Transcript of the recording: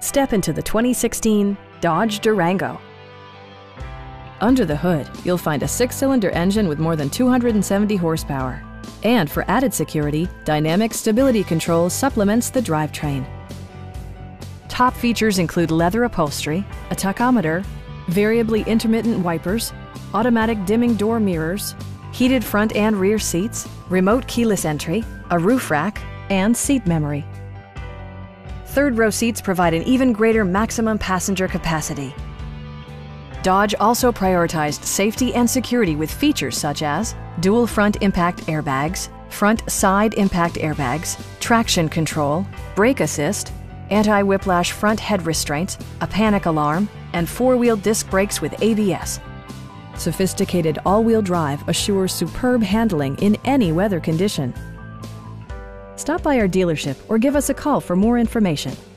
Step into the 2016 Dodge Durango. Under the hood, you'll find a 6-cylinder engine with more than 270 horsepower. And for added security, Dynamic Stability Control supplements the drivetrain. Top features include leather upholstery, a tachometer, variably intermittent wipers, automatic dimming door mirrors, heated front and rear seats, remote keyless entry, a roof rack, and seat memory. Third-row seats provide an even greater maximum passenger capacity. Dodge also prioritized safety and security with features such as dual front impact airbags, front side impact airbags, traction control, brake assist, anti-whiplash front head restraints, a panic alarm, and 4-wheel disc brakes with ABS. Sophisticated all-wheel drive assures superb handling in any weather condition. Stop by our dealership or give us a call for more information.